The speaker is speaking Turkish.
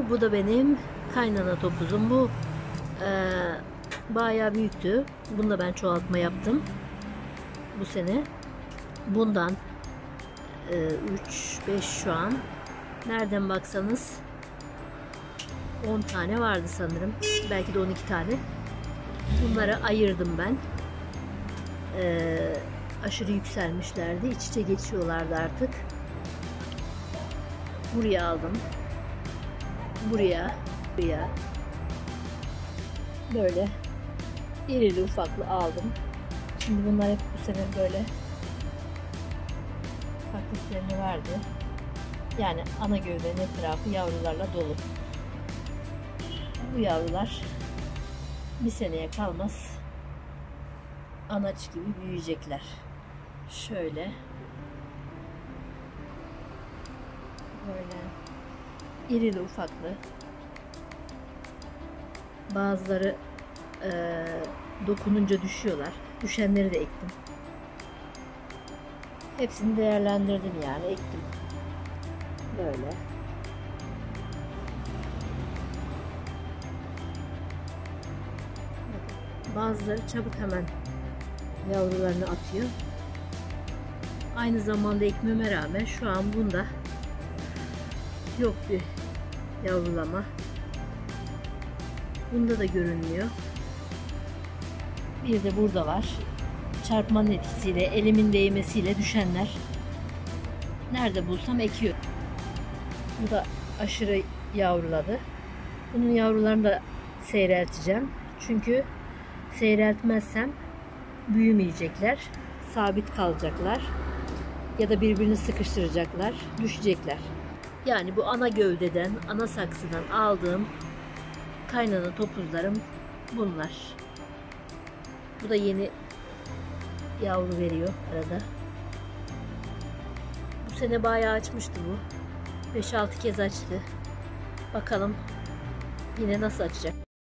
Bu da benim kaynana topuzum. Bu bayağı büyüktü. Bunu da ben çoğaltma yaptım bu sene. Bundan 3-5 şu an. Nereden baksanız 10 tane vardı sanırım. Belki de 12 tane. Bunları ayırdım ben. Aşırı yükselmişlerdi. İç içe geçiyorlardı artık. Buraya aldım. Buraya. Böyle irili ufaklı aldım. Şimdi bunlar hep bu sene böyle farklılıklarını verdi. Yani ana gövdenin etrafı yavrularla dolu. Bu yavrular bir seneye kalmaz anaç gibi büyüyecekler. Şöyle böyle irili ufaklı. Bazıları dokununca düşüyorlar. Düşenleri de ektim. Hepsini değerlendirdim, yani ektim. Böyle. Bazıları çabuk hemen yavrularını atıyor. Aynı zamanda ekmeme rağmen şu an bunda yok bir yavrulama. Bunda da görünmüyor. Bir de burada var. Çarpmanın etkisiyle, elimin değmesiyle düşenler. Nerede bulsam ekiyorum. Bu da aşırı yavruladı. Bunun yavrularını da seyrelteceğim. Çünkü seyreltmezsem büyümeyecekler. Sabit kalacaklar. Ya da birbirini sıkıştıracaklar. Düşecekler. Yani bu ana gövdeden, ana saksıdan aldığım kaynana topuzlarım bunlar. Bu da yeni yavru veriyor arada. Bu sene bayağı açmıştı bu. 5-6 kez açtı. Bakalım yine nasıl açacak.